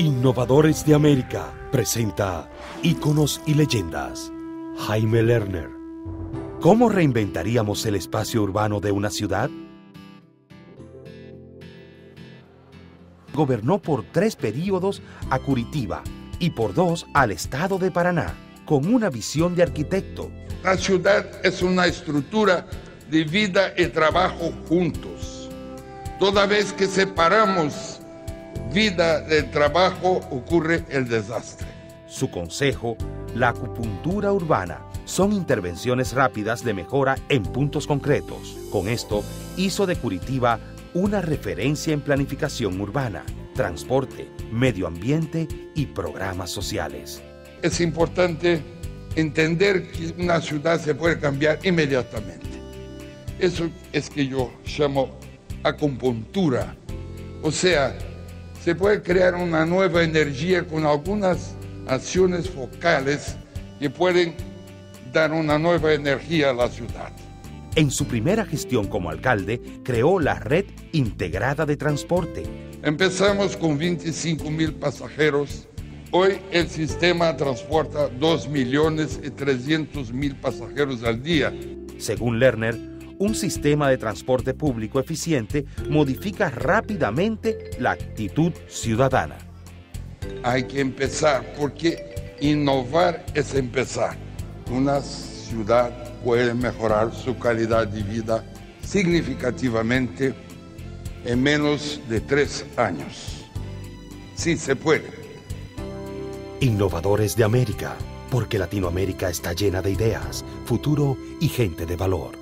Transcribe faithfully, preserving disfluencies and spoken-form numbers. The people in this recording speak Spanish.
Innovadores de América presenta Íconos y Leyendas. Jaime Lerner. ¿Cómo reinventaríamos el espacio urbano de una ciudad? Gobernó por tres períodos a Curitiba y por dos al estado de Paraná, con una visión de arquitecto. La ciudad es una estructura de vida y trabajo juntos. Toda vez que separamos vida del trabajo, ocurre el desastre. Su consejo, la acupuntura urbana, son intervenciones rápidas de mejora en puntos concretos. Con esto, hizo de Curitiba una referencia en planificación urbana, transporte, medio ambiente y programas sociales. Es importante entender que una ciudad se puede cambiar inmediatamente. Eso es que yo llamo acupuntura. O sea, se puede crear una nueva energía con algunas acciones focales que pueden dar una nueva energía a la ciudad. En su primera gestión como alcalde, creó la Red Integrada de Transporte. Empezamos con veinticinco mil pasajeros. Hoy el sistema transporta dos millones y trescientos mil pasajeros al día. Según Lerner, un sistema de transporte público eficiente modifica rápidamente la actitud ciudadana. Hay que empezar, porque innovar es empezar. Una ciudad puede mejorar su calidad de vida significativamente en menos de tres años. Sí, se puede. Innovadores de América, porque Latinoamérica está llena de ideas, futuro y gente de valor.